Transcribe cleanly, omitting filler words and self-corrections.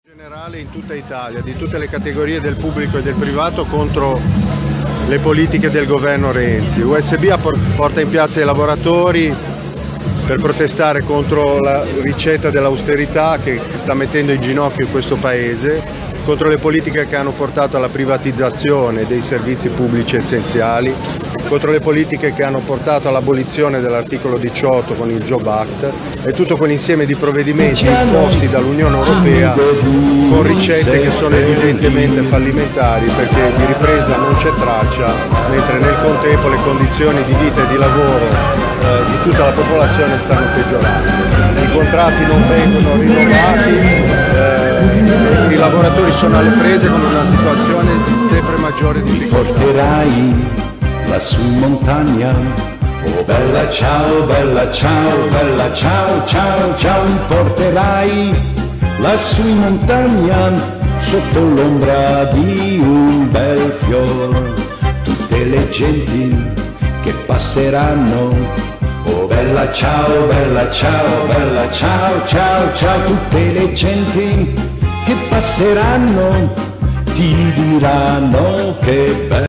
Generale in tutta Italia, di tutte le categorie del pubblico e del privato contro le politiche del governo Renzi. USB porta in piazza i lavoratori per protestare contro la ricetta dell'austerità che sta mettendo in ginocchio questo paese, contro le politiche che hanno portato alla privatizzazione dei servizi pubblici essenziali, contro le politiche che hanno portato all'abolizione dell'articolo 18 con il Job Act e tutto quell'insieme di provvedimenti imposti dall'Unione Europea con ricette che sono evidentemente fallimentari, perché di ripresa non c'è traccia, mentre nel contempo le condizioni di vita e di lavoro di tutta la popolazione stanno peggiorando. I contratti non vengono rinnovati, i lavoratori sono alle prese con una situazione di sempre maggiore difficoltà. Porterai lassù in montagna, oh bella ciao, bella ciao, bella ciao, ciao, ciao. Mi porterai lassù in montagna, sotto l'ombra di un bel fior, tutte le genti che passeranno. Oh bella ciao, bella ciao, bella ciao, ciao, ciao. Tutte le genti che passeranno ti diranno che bello.